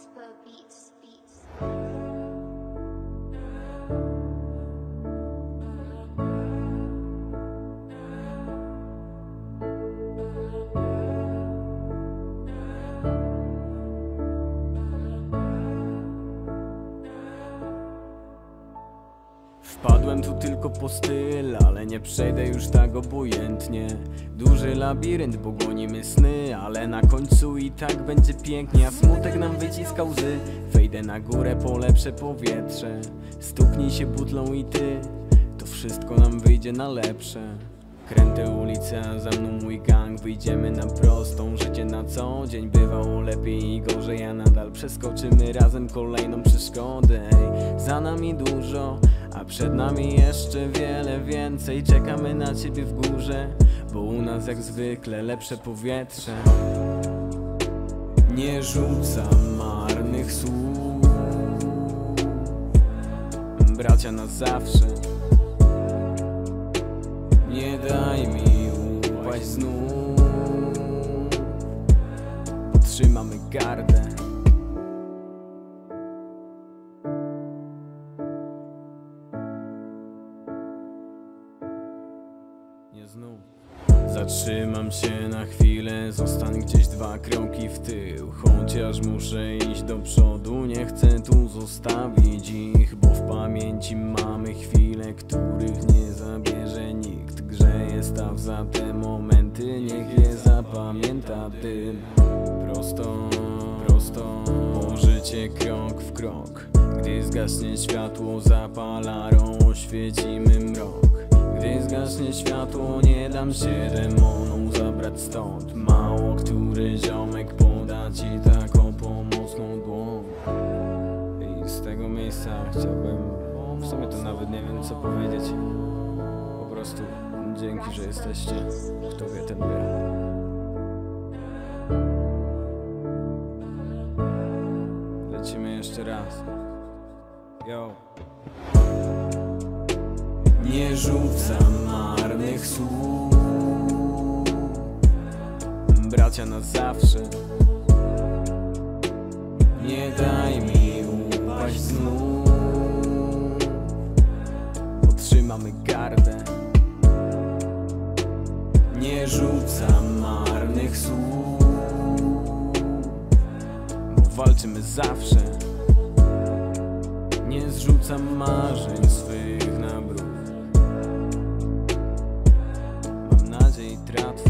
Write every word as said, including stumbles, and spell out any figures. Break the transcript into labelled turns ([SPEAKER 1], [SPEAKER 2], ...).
[SPEAKER 1] Casper Beats, Beats.
[SPEAKER 2] Wpadłem tu tylko po styl, ale nie przejdę już tak obojętnie. Duży labirynt, bo gonimy sny, ale na końcu i tak będzie pięknie. A smutek nam wyciska łzy. Wejdę na górę po lepsze powietrze. Stuknij się butlą i ty, to wszystko nam wyjdzie na lepsze. Kręte ulice, a za mną mój gang. Wyjdziemy na prostą, życie na co dzień bywało lepiej i gorzej, a nadal przeskoczymy razem kolejną przeszkodę. Ej, za nami dużo, a przed nami jeszcze wiele więcej. Czekamy na ciebie w górze, bo u nas jak zwykle lepsze powietrze. Nie rzucam marnych słów, bracia na zawsze. Nie daj mi upaść znów, podtrzymamy gardę. Nie znów. Zatrzymam się na chwilę, zostań gdzieś dwa kroki w tył. Chociaż muszę iść do przodu, nie chcę tu zostawić ich, bo w pamięci mamy chwile, których nie zabierze nikt. Grzeje staw za te momenty, niech je zapamięta tym. Prosto, prosto, po życie krok w krok. Gdy zgaśnie światło, zapalaną oświecimy mrok. Gdy zgaśnie światło, nie dam się demonom zabrać stąd. Mało który ziomek poda ci taką pomocną dłoń. I z tego miejsca chciałbym, w sumie to nawet nie wiem co powiedzieć. Po prostu dzięki, że jesteście. Kto wie, ten wie. Lecimy jeszcze raz. Yo. Nie rzucam marnych słów, bracia na zawsze. Nie daj mi upaść znów, podtrzymamy gardę. Nie rzucam marnych słów, bo walczymy zawsze. Nie zrzucam marzeń swych na bruk. Mam nadzieję i tratw